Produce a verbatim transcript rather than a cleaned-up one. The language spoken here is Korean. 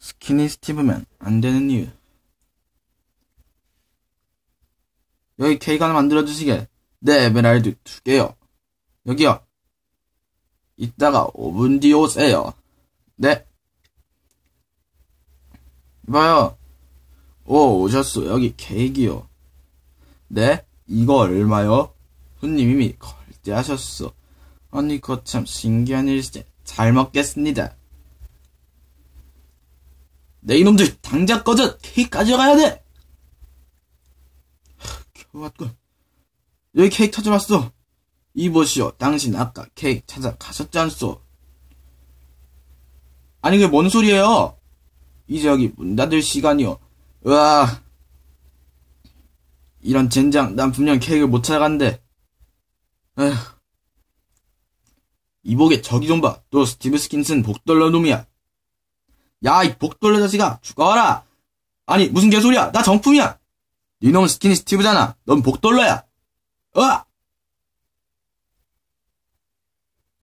스키니 스티브면 안 되는 이유. 여기 케이크 하나 만들어주시게. 네, 에메랄드 두 개요. 여기요. 이따가 오 분 뒤에 오세요. 네. 이봐요. 오, 오셨어. 여기 케이크요. 네? 이거 얼마요? 손님 이미 걸대하셨어. 아니, 그거 참 신기한 일이지. 잘 먹겠습니다. 네, 이놈들, 당장 꺼져! 케이크 가져가야 돼! 겨우 왔군. 여기 케이크 찾아왔어. 이보시오. 당신 아까 케이크 찾아가셨지 않소? 아니, 그게 뭔 소리예요? 이제 여기 문 닫을 시간이요. 으아. 이런 젠장, 난 분명 케이크를 못 찾아간대. 에휴. 이복에 저기 좀 봐. 또 스티브 스킨슨 복돌러 놈이야. 야, 이 복돌러 자식아, 죽어라! 아니, 무슨 개소리야! 나 정품이야! 니놈은 스키니 스티브잖아. 넌 복돌러야. 으아!